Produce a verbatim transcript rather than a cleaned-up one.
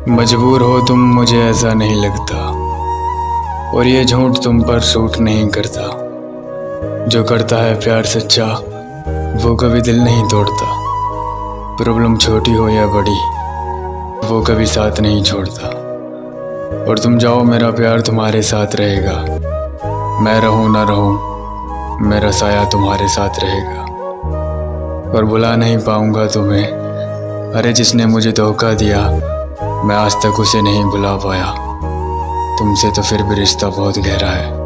मजबूर हो तुम, मुझे ऐसा नहीं लगता, और ये झूठ तुम पर सूट नहीं करता। जो करता है प्यार सच्चा वो कभी दिल नहीं तोड़ता। प्रॉब्लम छोटी हो या बड़ी वो कभी साथ नहीं छोड़ता। और तुम जाओ, मेरा प्यार तुम्हारे साथ रहेगा। मैं रहूं ना रहूं, मेरा साया तुम्हारे साथ रहेगा। और भुला नहीं पाऊंगा तुम्हें, अरे जिसने मुझे धोखा दिया मैं आज तक उसे नहीं भुला पाया। तुमसे तो फिर भी रिश्ता बहुत गहरा है।